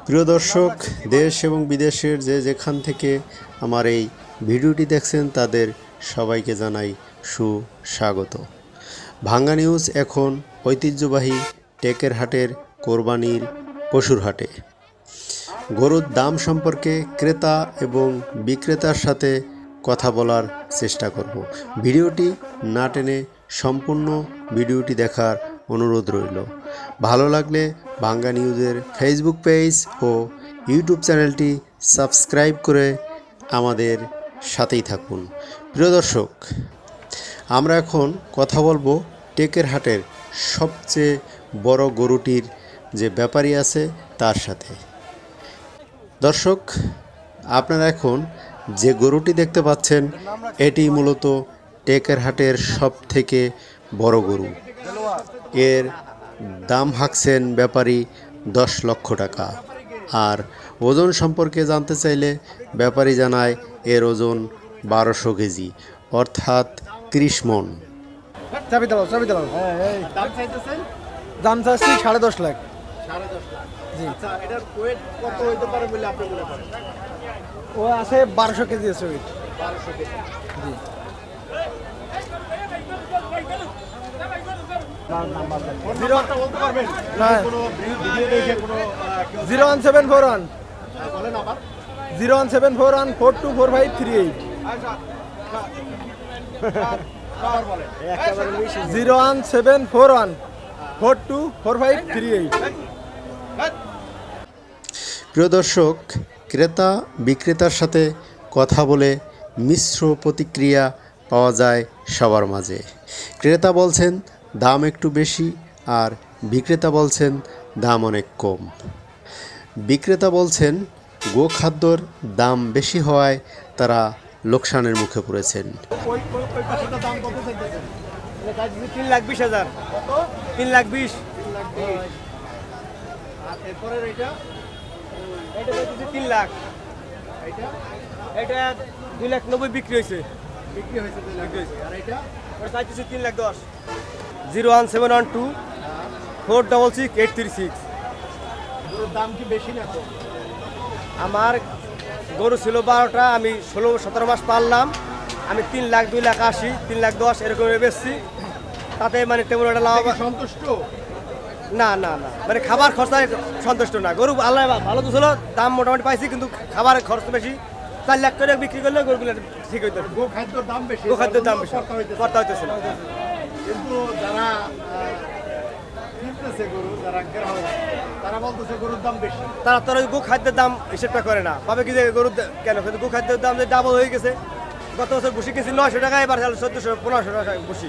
প্রিয় দর্শক, দেশ এবং বিদেশের যে যেখান থেকে আমার এই ভিডিওটি দেখছেন তাদের সবাইকে জানাই সুস্বাগত। ভাঙ্গা নিউজ এখন ঐতিহ্যবাহী টেকের হাটের কোরবানির পশুর হাটে গরুর দাম সম্পর্কে ক্রেতা এবং বিক্রেতার সাথে কথা বলার চেষ্টা করব। ভিডিওটি না টেনে সম্পূর্ণ ভিডিওটি দেখার অনুরোধ রইল। ভালো লাগলে ভাঙ্গা নিউজের ফেসবুক পেজ ও ইউটিউব চ্যানেলটি সাবস্ক্রাইব করে আমাদের সাথেই থাকুন। প্রিয় দর্শক, আমরা এখন কথা বলবো টেকের হাটের সবচেয়ে বড় গরুটির যে ব্যাপারী আছে তার সাথে। দর্শক, আপনারা এখন যে গরুটি দেখতে পাচ্ছেন এটি মূলত টেকের হাটের সব থেকে বড় গরু। এর দাম হাঁকছেন ব্যাপারী 10 লক্ষ টাকা। আর ওজন সম্পর্কে জানতে চাইলে ব্যাপারী জানায় এর ওজন 1200 কেজি, অর্থাৎ 30 মণ। দাম চাচ্ছি 10.5 লাখ। ও আছে 1200 কেজি আছে ওয়েট। 1200 কেজি। জি। 01741 01741424538 01741424538। প্রিয় দর্শক, ক্রেতা বিক্রেতার সাথে কথা বলে মিশ্র প্রতিক্রিয়া পাওয়া যায় সবার মাঝে। ক্রেতা বলছেন দাম একটু বেশি, আর বিক্রেতা বলছেন দাম অনেক কম। বিক্রেতা বলছেন গোখাদ্যর দাম বেশি হওয়ায় তারা লোকসানের মুখে পড়েছেন। 3,20,000। 3,20,000। এটা 3 লাখ। এটা 2,90,000 বিক্রি হয়েছে। 3,10,000। 01712466836। দাম কি বেশি না কম? আমার গরু ছিল 12টা, আমি 16-17 মাস পাললাম। আমি 3 লাখ, 2 লাখ 80, 3 লাখ 10 এরকম বেচছি। তাতে মানে তেমন একটা লাভ সন্তুষ্ট না। মানে খাবার খরচায় সন্তুষ্ট না। গরু আল্লাহ ভালো তো ছিল, দাম মোটামুটি পাইছি, কিন্তু খাবারের খরচ বেশি। 4 লাখ করে বিক্রি করলে গরুগুলো ঠিক হইতো। গোখাদ্যের দাম বেশি করতে হইতেছে না। কিন্তু যারা কিনতেছে গরু, যারা গ্রাহক, তারা বলতেছে গরুর দাম বেশি। তারা গোখাদ্যের দাম হিসেবটা করে না, ভাবে কি যে গরুর কেন, কিন্তু গোখাদ্যের দাম যে ডাবল হয়ে গেছে। গত বছর ভুসি কিনছি 900 টাকা, এবার 1400-1500 টাকা ভুসি।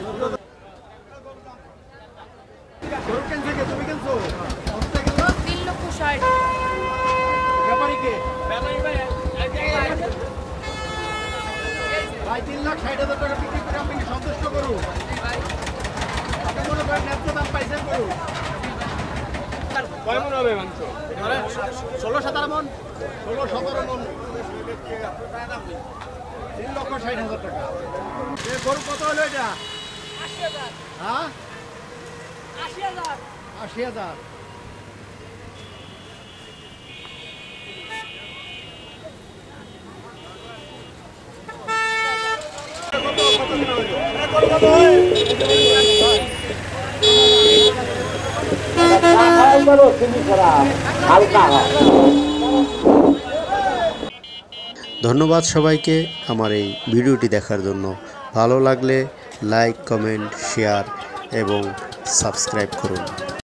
ভাই 3,60,000 টাকা বিক্রি করে আপনি সন্তুষ্ট করুন। আপনি মনে করেন ন্যায্য দাম পাইছেন করুন। কয় মণ হবে মাংস? 16-17 মণ। 16-17 মণ। 3,60,000 টাকা। গরু কত হলো এটা? 80,000। হ্যাঁ, 80,000। 80,000। ধন্যবাদ সবাইকে আমার এই ভিডিওটি দেখার জন্য। ভালো লাগলে লাইক, কমেন্ট, শেয়ার এবং সাবস্ক্রাইব করুন।